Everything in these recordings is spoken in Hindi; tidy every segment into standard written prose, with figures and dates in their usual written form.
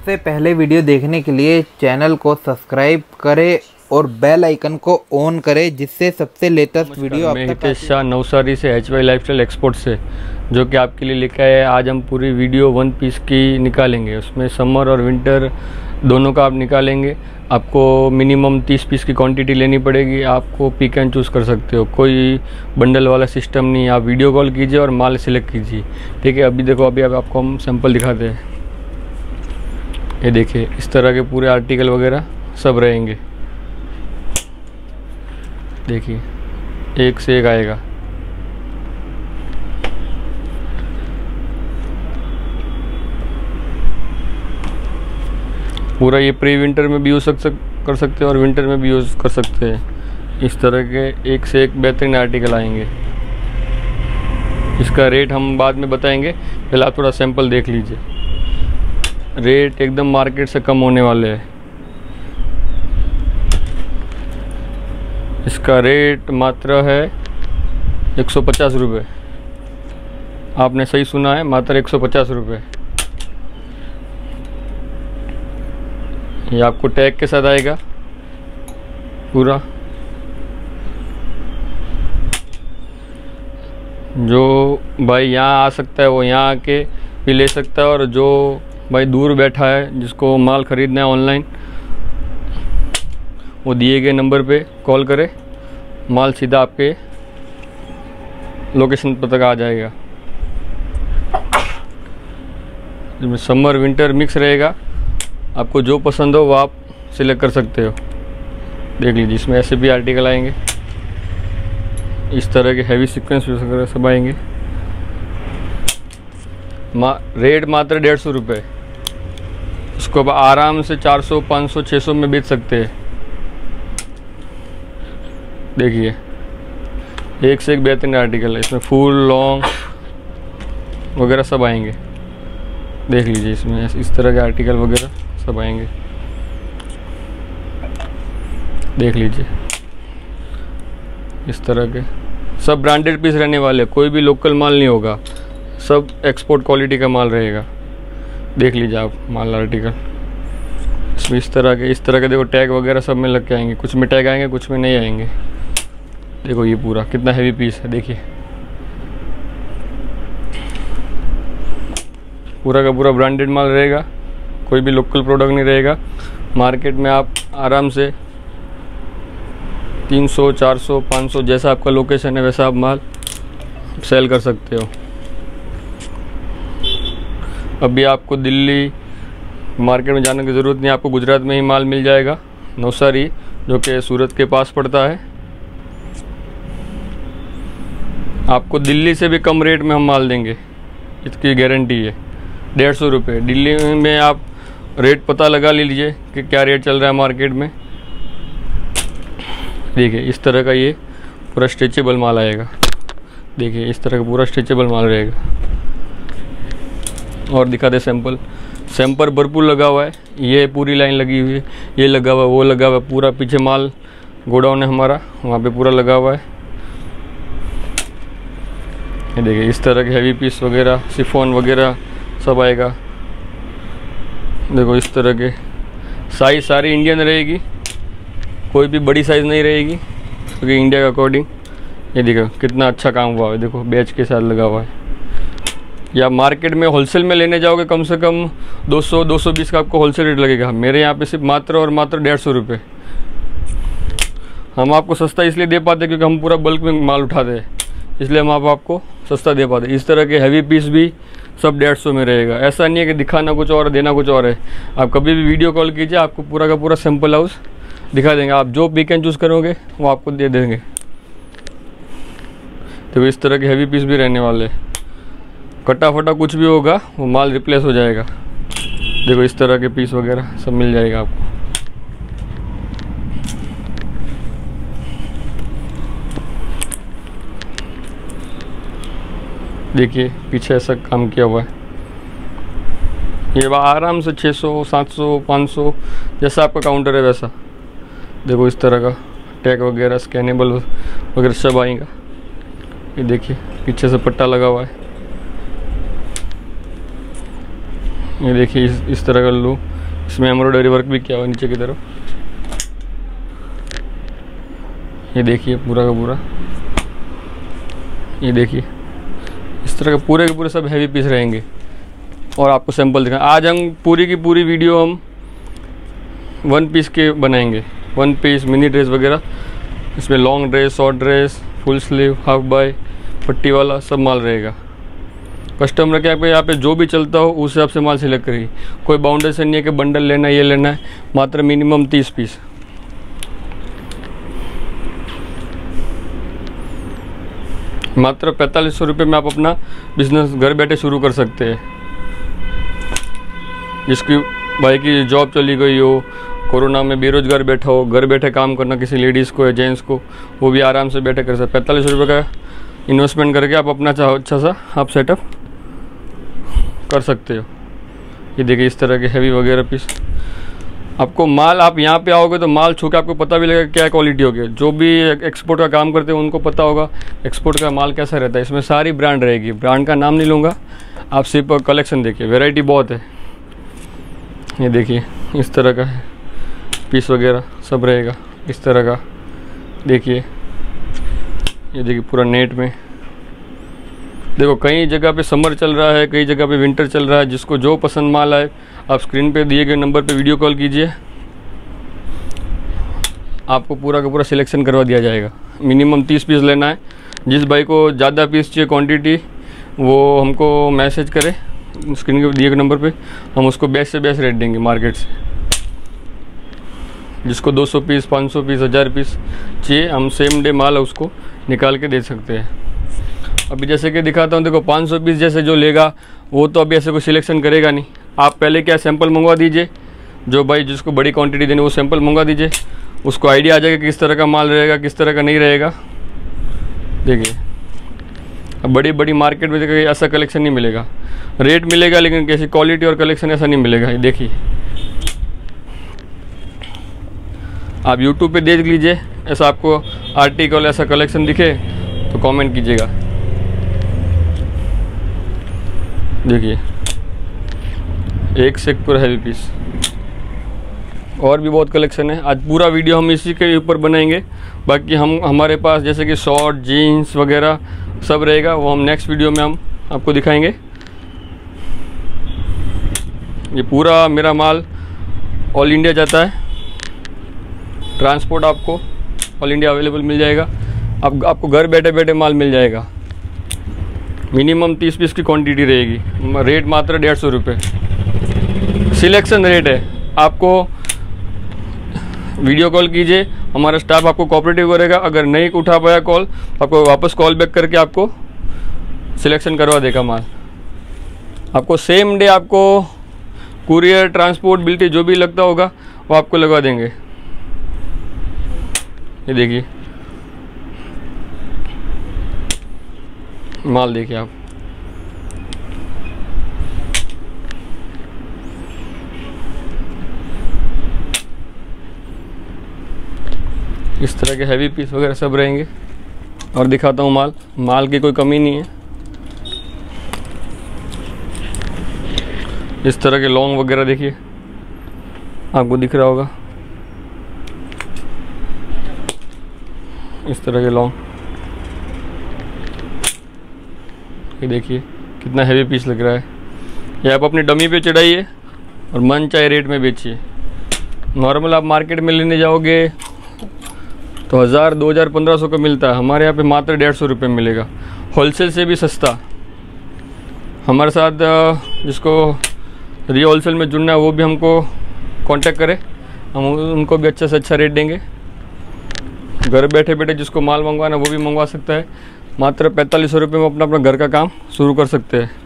सबसे पहले वीडियो देखने के लिए चैनल को सब्सक्राइब करें और बेल आइकन को ऑन करें, जिससे सबसे लेटेस्ट वीडियो आप तक हितेश शाह नवसारी से HY लाइफस्टाइल एक्सपोर्ट से, जो कि आपके लिए लेकर आए। आज हम पूरी वीडियो 1 पीस की निकालेंगे। उसमें समर और विंटर दोनों का आप निकालेंगे। आपको मिनिमम 30 पीस की क्वांटिटी लेनी पड़ेगी। आपको पिक एंड चूज़ कर सकते हो, कोई बंडल वाला सिस्टम नहीं। आप वीडियो कॉल कीजिए और माल सिलेक्ट कीजिए, ठीक है। अभी देखो, अभी आपको हम सैंपल दिखाते हैं। ये देखिए, इस तरह के पूरे आर्टिकल वगैरह सब रहेंगे। देखिए, एक से एक आएगा। पूरा ये प्री विंटर में भी यूज़ कर सकते हैं और विंटर में भी यूज़ कर सकते हैं। इस तरह के एक से एक बेहतरीन आर्टिकल आएंगे। इसका रेट हम बाद में बताएंगे, पहले आप थोड़ा सैंपल देख लीजिए। रेट एकदम मार्केट से कम होने वाले हैं। इसका रेट मात्र है 150 रुपये। आपने सही सुना है, मात्र 150 रुपये। ये आपको टैग के साथ आएगा पूरा। जो भाई यहाँ आ सकता है वो यहाँ आके भी ले सकता है, और जो भाई दूर बैठा है जिसको माल ख़रीदना है ऑनलाइन, वो दिए गए नंबर पे कॉल करे, माल सीधा आपके लोकेशन पर तक आ जाएगा। इसमें समर विंटर मिक्स रहेगा। आपको जो पसंद हो वो आप सिलेक्ट कर सकते हो। देख लीजिए, इसमें ऐसे भी आर्टिकल आएंगे। इस तरह के हैवी सीक्वेंस वगैरह सब आएंगे। रेट मात्र 150 रुपये। इसको अब आराम से 400, 500, 600 में बेच सकते हैं। देखिए, एक से एक बेहतरीन आर्टिकल है। इसमें फुल लॉन्ग वगैरह सब आएंगे। देख लीजिए, इसमें इस तरह के आर्टिकल वगैरह सब आएंगे। देख लीजिए, इस तरह के सब ब्रांडेड पीस रहने वाले। कोई भी लोकल माल नहीं होगा, सब एक्सपोर्ट क्वालिटी का माल रहेगा। देख लीजिए आप माल आर्टिकल। इसमें इस तरह के देखो टैग वगैरह सब में लग के आएंगे। कुछ में टैग आएंगे, कुछ में नहीं आएंगे। देखो ये पूरा कितना हैवी पीस है। देखिए, पूरा का पूरा ब्रांडेड माल रहेगा, कोई भी लोकल प्रोडक्ट नहीं रहेगा। मार्केट में आप आराम से 300, 400, 500 जैसा आपका लोकेशन है वैसा आप माल सेल कर सकते हो। अभी आपको दिल्ली मार्केट में जाने की ज़रूरत नहीं, आपको गुजरात में ही माल मिल जाएगा। नवसारी, जो कि सूरत के पास पड़ता है। आपको दिल्ली से भी कम रेट में हम माल देंगे, इसकी गारंटी है। 150 रुपये। दिल्ली में आप रेट पता लगा लीजिए कि क्या रेट चल रहा है मार्केट में। देखिए, इस तरह का ये पूरा स्ट्रेचेबल माल आएगा। देखिए, इस तरह का पूरा स्ट्रेचेबल माल रहेगा। और दिखा दे सैंपल भरपूर लगा हुआ है। ये पूरी लाइन लगी हुई है, ये लगा हुआ है, वो लगा हुआ है। पूरा पीछे माल गोडाउन है हमारा, वहाँ पे पूरा लगा हुआ है। ये देखिए, इस तरह के हैवी पीस वगैरह, शिफॉन वगैरह सब आएगा। देखो, इस तरह के साइज सारी इंडियन रहेगी, कोई भी बड़ी साइज़ नहीं रहेगी, क्योंकि इंडिया के अकॉर्डिंग। ये देखो कितना अच्छा काम हुआ है। देखो, बैच के साथ लगा हुआ है। या मार्केट में होलसेल में लेने जाओगे, कम से कम 200-220 का आपको होलसेल रेट लगेगा। मेरे यहाँ पे सिर्फ मात्र और मात्र 150 रुपये। हम आपको सस्ता इसलिए दे पाते क्योंकि हम पूरा बल्क में माल उठाते हैं, इसलिए हम आपको सस्ता दे पाते। इस तरह के हैवी पीस भी सब 150 में रहेगा। ऐसा नहीं है कि दिखाना कुछ और देना कुछ और है। आप कभी भी वीडियो कॉल कीजिए, आपको पूरा का पूरा सैंपल हाउस दिखा देंगे। आप जो पिक एंड चूज़ करोगे वो आपको दे देंगे। तो इस तरह के हैवी पीस भी रहने वाले। कटा फटा कुछ भी होगा वो माल रिप्लेस हो जाएगा। देखो, इस तरह के पीस वगैरह सब मिल जाएगा आपको। देखिए, पीछे ऐसा काम किया हुआ है। ये आराम से 600, 700, 500 जैसा आपका काउंटर है वैसा। देखो, इस तरह का टैग वगैरह, स्कैनेबल वगैरह सब आएगा। ये देखिए, पीछे से पट्टा लगा हुआ है। ये देखिए इस तरह का लो इसमें एम्ब्रॉयडरी वर्क भी किया हुआ नीचे की तरफ। ये देखिए पूरा का पूरा, ये देखिए इस तरह के पूरे सब हैवी पीस रहेंगे। और आपको सैंपल दिखाएं। आज हम पूरी की पूरी वीडियो हम 1 पीस के बनाएंगे, 1 पीस मिनी ड्रेस वगैरह। इसमें long dress, short dress, full sleeve, half बाय, पट्टी वाला सब माल रहेगा। कस्टमर के यहाँ पे जो भी चलता हो उस हिसाब से माल सिलेक्ट करेगी। कोई बाउंडेशन नहीं है कि बंडल लेना है, ये लेना है। मात्र मिनिमम 30 पीस। मात्र 4500 रुपये में आप अपना बिजनेस घर बैठे शुरू कर सकते हैं। जिसकी भाई की जॉब चली गई हो, कोरोना में बेरोजगार बैठा हो, घर बैठे काम करना किसी लेडीज़ को या जेंट्स को, वो भी आराम से बैठे कर सकते। 4500 रुपये का इन्वेस्टमेंट करके आप अपना अच्छा सा आप सेटअप कर सकते हो। ये देखिए इस तरह के हैवी वगैरह पीस। आपको माल, आप यहाँ पे आओगे तो माल छू के आपको पता भी लगेगा क्या क्वालिटी होगी। जो भी एक्सपोर्ट का काम करते हैं उनको पता होगा एक्सपोर्ट का माल कैसा रहता है। इसमें सारी ब्रांड रहेगी, ब्रांड का नाम नहीं लूँगा, आप सिर्फ कलेक्शन देखिए, वैरायटी बहुत है। ये देखिए इस तरह का है पीस वगैरह सब रहेगा इस तरह का। देखिए ये देखिए पूरा नेट में। देखो कई जगह पे समर चल रहा है, कई जगह पे विंटर चल रहा है। जिसको जो पसंद माल आए आप स्क्रीन पे दिए गए नंबर पे वीडियो कॉल कीजिए, आपको पूरा का पूरा सिलेक्शन करवा दिया जाएगा। मिनिमम 30 पीस लेना है। जिस भाई को ज़्यादा पीस चाहिए क्वांटिटी, वो हमको मैसेज करे स्क्रीन के दिए गए नंबर पे, हम उसको बेस्ट से बेस्ट रेट देंगे मार्केट से। जिसको 200 पीस, 500 पीस, 1000 पीस चाहिए, हम सेम डे माल उसको निकाल के दे सकते हैं। अभी जैसे कि दिखाता हूँ, देखो 500 पीस जैसे जो लेगा वो तो अभी ऐसे कोई सिलेक्शन करेगा नहीं। आप पहले क्या सैंपल मंगवा दीजिए, जो भाई जिसको बड़ी क्वांटिटी देनी वो सैंपल मंगवा दीजिए, उसको आइडिया आ जाएगा कि किस तरह का माल रहेगा, किस तरह का नहीं रहेगा। देखिए अब बड़ी बड़ी मार्केट में देखिए ऐसा कलेक्शन नहीं मिलेगा। रेट मिलेगा लेकिन कैसी क्वालिटी और कलेक्शन ऐसा नहीं मिलेगा। ये देखिए आप YouTube पे देख लीजिए, ऐसा आपको आर्टिकल ऐसा कलेक्शन दिखे तो कमेंट कीजिएगा। देखिए एक से एक पूरा हैवी पीस। और भी बहुत कलेक्शन है। आज पूरा वीडियो हम इसी के ऊपर बनाएंगे। बाकी हमारे पास जैसे कि शॉर्ट, जीन्स वगैरह सब रहेगा, वो हम नेक्स्ट वीडियो में हम आपको दिखाएंगे। ये पूरा मेरा माल ऑल इंडिया जाता है। ट्रांसपोर्ट आपको ऑल इंडिया अवेलेबल मिल जाएगा। आपको घर बैठे बैठे माल मिल जाएगा। मिनिमम 30 पीस की क्वांटिटी रहेगी। रेट मात्र 150 रुपये। सिलेक्शन रेट है। आपको वीडियो कॉल कीजिए, हमारा स्टाफ आपको कोऑपरेटिव करेगा। अगर नहीं उठा पाया कॉल, आपको वापस कॉल बैक करके आपको सिलेक्शन करवा देगा माल। आपको सेम डे आपको कुरियर, ट्रांसपोर्ट, बिल्टी जो भी लगता होगा वो आपको लगवा देंगे। ये देखिए माल देखिए आप। इस तरह के हैवी पीस वगैरह सब रहेंगे। और दिखाता हूँ माल की कोई कमी नहीं है। इस तरह के लॉन्ग वगैरह देखिए, आपको दिख रहा होगा इस तरह के लॉन्ग। ये देखिए कितना हैवी पीस लग रहा है। ये आप अपनी डमी पे चढ़ाइए और मन चाहे रेट में बेचिए। नॉर्मल आप मार्केट में लेने जाओगे तो 1000, 2000, 1500 का मिलता है। हमारे यहाँ पे मात्र 150 रुपये मिलेगा। होलसेल से भी सस्ता। हमारे साथ जिसको रियल होलसेल में जुड़ना है वो भी हमको कांटेक्ट करे, हम उनको भी अच्छा से अच्छा रेट देंगे। घर बैठे बैठे जिसको माल मंगवाना वो भी मंगवा सकता है। मात्र 4500 रुपये में अपना घर का काम शुरू कर सकते हैं।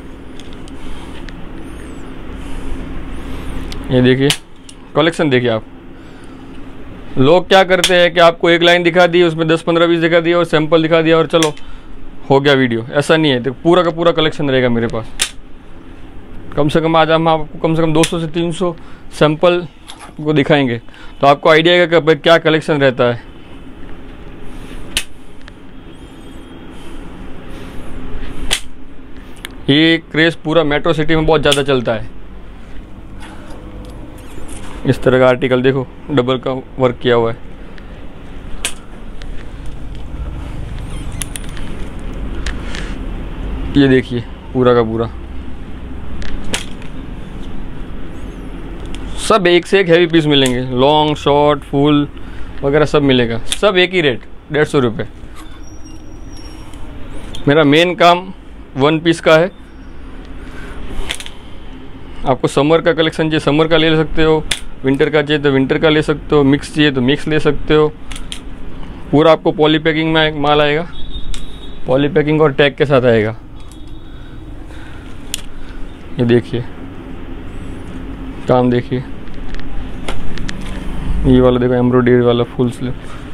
ये देखिए कलेक्शन देखिए आप। लोग क्या करते हैं कि आपको एक लाइन दिखा दी, उसमें 10, 15, 20 दिखा दिया और सैंपल दिखा दिया और चलो हो गया वीडियो। ऐसा नहीं है। तो पूरा का पूरा कलेक्शन रहेगा मेरे पास। कम से कम आज हम आपको कम से कम 200 से 300 सैंपल को दिखाएंगे तो आपको आइडिया है कि क्या कलेक्शन रहता है। ये क्रेज़ पूरा मेट्रो सिटी में बहुत ज़्यादा चलता है। इस तरह का आर्टिकल देखो, डबल का वर्क किया हुआ है। ये देखिए पूरा का पूरा, सब एक से एक हैवी पीस मिलेंगे, लॉन्ग शॉर्ट फुल वगैरह सब मिलेगा, सब एक ही रेट 150 रुपये। मेरा मेन काम वन पीस का है। आपको समर का कलेक्शन चाहिए समर का ले सकते हो, विंटर का चाहिए तो विंटर का ले सकते हो, मिक्स चाहिए तो मिक्स ले सकते हो। पूरा आपको पॉली पैकिंग में माल आएगा, पॉली पैकिंग और टैग के साथ आएगा। ये देखिए काम देखिए, ये वाला देखो एम्ब्रॉयडरी वाला फुल स्लीव,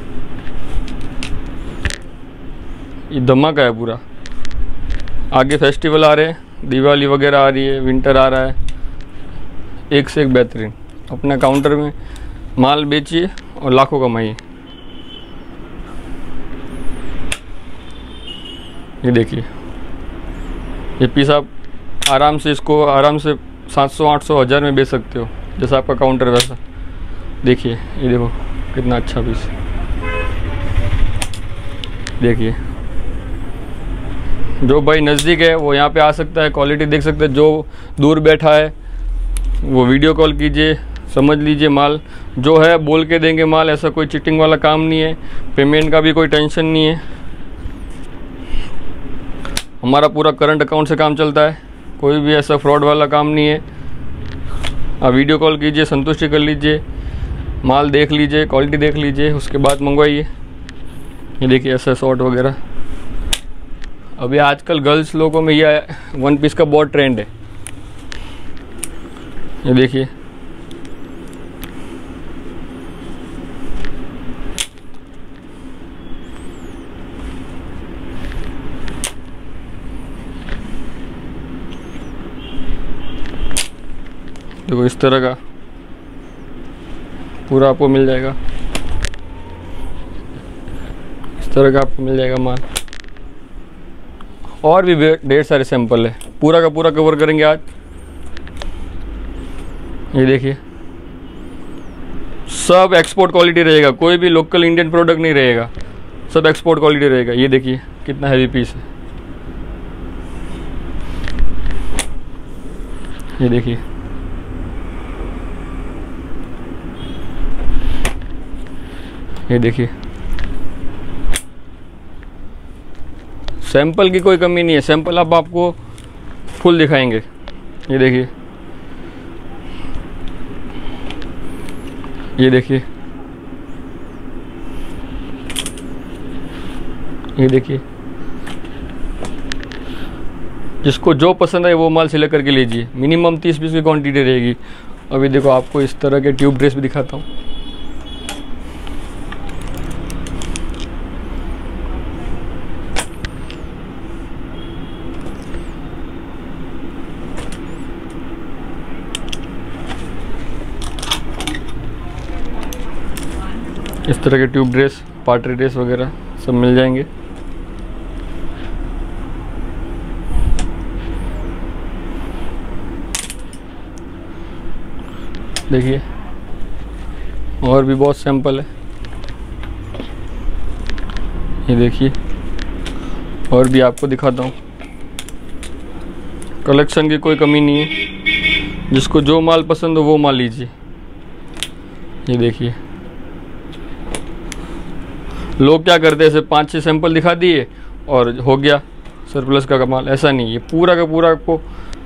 ये धमाका है पूरा। आगे फेस्टिवल आ रहे हैं, दिवाली वगैरह आ रही है, विंटर आ रहा है, एक से एक बेहतरीन। अपना काउंटर में माल बेचिए और लाखों कमाइए। ये देखिए ये पीस आप आराम से इसको आराम से 700-800 1000 में बेच सकते हो, जैसा आपका काउंटर वैसा। देखिए ये देखो कितना अच्छा पीस, देखिए जो भाई नज़दीक है वो यहाँ पे आ सकता है, क्वालिटी देख सकता है। जो दूर बैठा है वो वीडियो कॉल कीजिए, समझ लीजिए माल जो है बोल के देंगे माल, ऐसा कोई चीटिंग वाला काम नहीं है, पेमेंट का भी कोई टेंशन नहीं है। हमारा पूरा करंट अकाउंट से काम चलता है, कोई भी ऐसा फ्रॉड वाला काम नहीं है। आप वीडियो कॉल कीजिए, संतुष्टि कर लीजिए, माल देख लीजिए, क्वालिटी देख लीजिए, उसके बाद मंगवाइए। ये देखिए ऐसा शॉर्ट वगैरह, अभी आजकल गर्ल्स लोगों में ये वन पीस का बहुत ट्रेंड है। ये देखिए देखो इस तरह का पूरा आपको मिल जाएगा, इस तरह का आपको मिल जाएगा माल। और भी ढेर सारे सैंपल है, पूरा का पूरा कवर करेंगे आज। ये देखिए सब एक्सपोर्ट क्वालिटी रहेगा, कोई भी लोकल इंडियन प्रोडक्ट नहीं रहेगा, सब एक्सपोर्ट क्वालिटी रहेगा। ये देखिए कितना हैवी पीस है, ये देखिए ये देखिए सैंपल की कोई कमी नहीं है, सैंपल अब आपको फुल दिखाएंगे। ये देखिए ये देखिए ये देखिए, जिसको जो पसंद है वो माल सिलेक्ट करके लीजिए। मिनिमम 30 पीस की क्वांटिटी रहेगी। अभी देखो आपको इस तरह के ट्यूब ड्रेस भी दिखाता हूँ। इस तरह के ट्यूब ड्रेस, पार्टी ड्रेस वगैरह सब मिल जाएंगे। देखिए और भी बहुत सैंपल है, ये देखिए और भी आपको दिखाता हूँ। कलेक्शन की कोई कमी नहीं है, जिसको जो माल पसंद हो वो माल लीजिए। ये देखिए लोग क्या करते हैं, ऐसे 5-6 सैंपल दिखा दिए और हो गया सरप्लस का कमाल। ऐसा नहीं, ये पूरा का पूरा आपको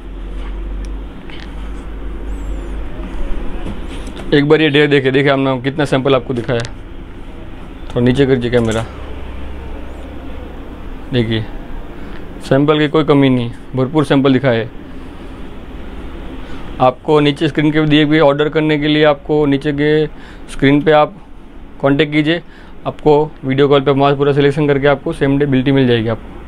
एक बार ये ढेर देखिए हमने कितना सैंपल आपको दिखाया। थोड़ा नीचे करिए कैमरा, देखिए सैंपल की कोई कमी नहीं, भरपूर सैंपल दिखाए। आपको नीचे स्क्रीन के दिए हुए ऑर्डर करने के लिए आपको नीचे के स्क्रीन पे आप कांटेक्ट कीजिए, आपको वीडियो कॉल पे माल पूरा सिलेक्शन करके आपको सेम डे बिल्टी मिल जाएगी आपको।